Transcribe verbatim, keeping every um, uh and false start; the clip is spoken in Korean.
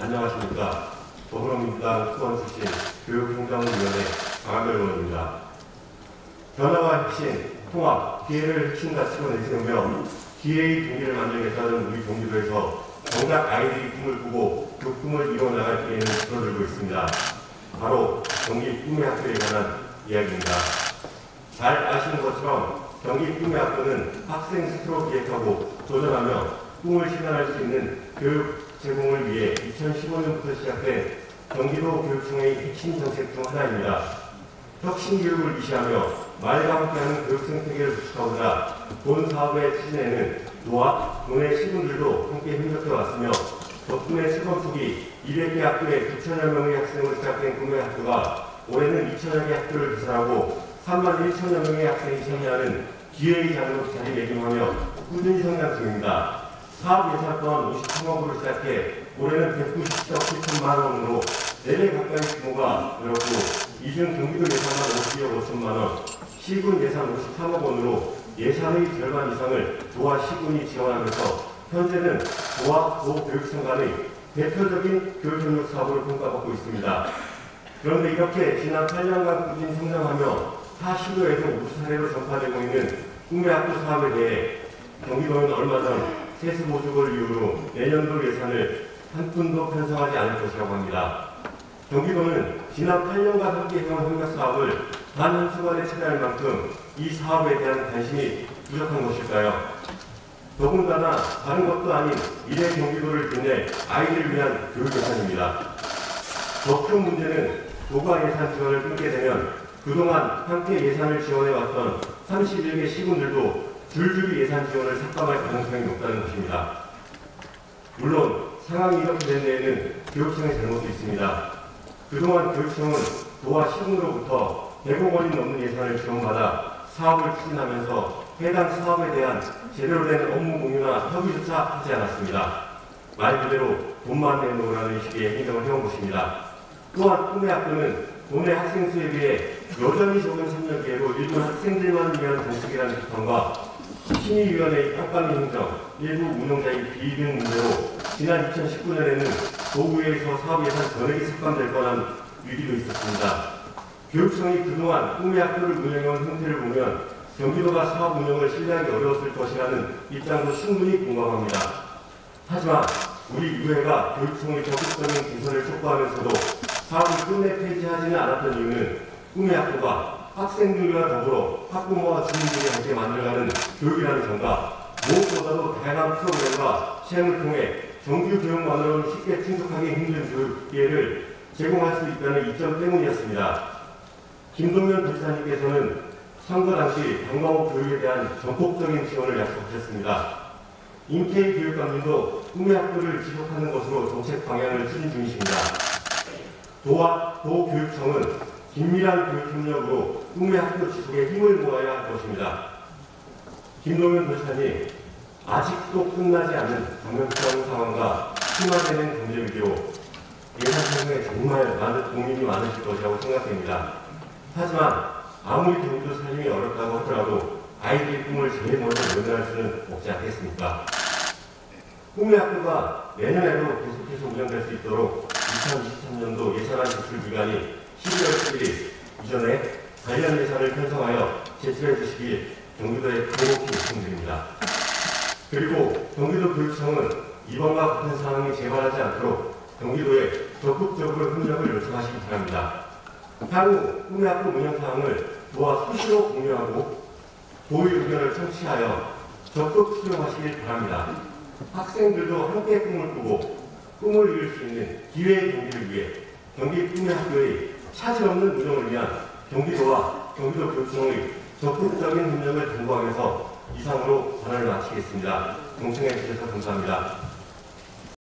안녕하십니까. 더불어민주당 수원 출신 교육행정위원회 강한별 의원입니다. 변화와 혁신, 통합, 기회를 핵심 가치로 내세우며 기회의 경기를 만들겠다는 우리 경기도에서 정작 아이들이 꿈을 꾸고 그 꿈을 이뤄나갈 기회는 줄어들고 있습니다. 바로 경기 꿈의 학교에 관한 이야기입니다. 잘 아시는 것처럼 경기 꿈의 학교는 학생 스스로 기획하고 도전하며 꿈을 실현할 수 있는 교육 제공을 위해 이천십오 년부터 시작된 경기도 교육청의 핵심 정책 중 하나입니다. 혁신 교육을 위시하며 말과 함께하는 교육 생태계를 구축하고자 본 사업의 추진에는 도와 도내 시군들도 함께 협력해 왔으며 덕분에 시범 초기 이백 개 학교에 구천여 명의 학생으로 시작된 꿈의 학교가 올해는 이천여 개 학교를 개설하고 삼만 일천여 명의 학생이 참여하는 기회의 장으로 자리매김하며 꾸준히 성장 중입니다. 사업 예산 또한 오십삼억으로 시작해 올해는 백구십칠억 칠천만 원으로 네 배 가까이 규모가 늘었고 이중 경기도 예산만 오십이억 오천만 원, 시군 예산 오십삼억 원으로 예산의 절반 이상을 도와 시군이 지원하면서 현재는 도와 도교육청 간의 대표적인 교육협력 사업으로 평가받고 있습니다. 그런데 이렇게 지난 팔 년간 꾸준히 성장하며 타 시도에도 우수 사례로 전파되고 있는 꿈의 학교 사업에 대해 경기도는 얼마 전 세수 보조를 이유로 내년도 예산을 한 푼도 편성하지 않을 것이라고 합니다. 경기도는 지난 팔 년간 함께해온 협력 사업을 단 한 순간에 체결할 만큼 이 사업에 대한 관심이 부족한 것일까요? 더군다나 다른 것도 아닌 미래 경기도를 빛낼 아이들을 위한 교육 예산입니다. 더 큰 문제는 도가 예산 지원을 끊게 되면 그동안 함께 예산을 지원해왔던 삼십일 개 시군들도 줄줄이 예산 지원을 삭감할 가능성이 높다는 것입니다. 물론 상황이 이렇게 된 데에는 교육청의 잘못도 있습니다. 그동안 교육청은 도와 시군으로부터 백억 원이 넘는 예산을 지원받아 사업을 추진하면서 해당 사업에 대한 제대로 된 업무 공유나 협의조차 하지 않았습니다. 말 그대로 돈만 내놓으라는 식의 행정을 해온 것입니다. 또한 꿈의 학교는 도내 학생 수에 비해 여전히 적은 참여 기회로 일부 학생들만 위한 정책이라는 비판과 심의위원회의 깜깜이 행정, 일부 운영자의 비등 문제로 지난 이천십구 년에는 도의회에서 사업 예산 전액이 삭감될 뻔한 위기도 있었습니다. 교육청이 그동안 꿈의 학교를 운영해온 형태를 보면 경기도가 사업 운영을 신뢰하기 어려웠을 것이라는 입장도 충분히 공감합니다. 하지만 우리 의회가 교육청의 적극적인 개선을 촉구하면서도 사업을 끝내 폐지하지는 않았던 이유는 꿈의 학교가 학생들과 더불어 학부모와 주민들이 함께 만들어가는 교육이라는 점과 무엇보다도 다양한 프로그램과 시행을 통해 정규 교육만으로는 쉽게 충족하기 힘든 교육 기회를 제공할 수 있다는 이점 때문이었습니다. 김동연 도지사님께서는 선거 당시 방과후 교육에 대한 전폭적인 지원을 약속하셨습니다. 임케이 교육감님도 꿈의 학교를 지속하는 것으로 정책 방향을 추진 중이십니다. 도와 도교육청은 긴밀한 교육 협력으로 꿈의 학교 지속에 힘을 모아야 할 것입니다. 김동연 도지사님, 아직도 끝나지 않은 감염성 상황과 심화되는 경제 위기로 예산 편성에 정말 많은 고민이 많으실 것이라고 생각됩니다. 하지만 아무리 경기도 살림이 어렵다고 하더라도 아이들의 꿈을 제일 먼저 연결할 수는 없지 않겠습니까? 꿈의 학교가 내년에도 계속해서 운영될 수 있도록 이천이십삼 년도 예산안 제출 기간이 십이월 십일일 이전에 관련 예산을 편성하여 제출해 주시길 경기도에 간곡히 요청드립니다. 그리고 경기도 교육청은 이번과 같은 상황이 재발하지 않도록 경기도에 적극적으로 협력을 요청하시기 바랍니다. 향후 꿈의 학교 운영 사항을 도와 수시로 공유하고 도의 의견을 청취하여 적극 수용하시길 바랍니다. 학생들도 함께 꿈을 꾸고 꿈을 이룰 수 있는 기회의 경기를 위해 경기 꿈의 학교의 차질 없는 운영을 위한 경기도와 경기도 교육청의 적극적인 협력을 당부하면서 이상으로 발언을 마치겠습니다. 동청해 주셔서 감사합니다.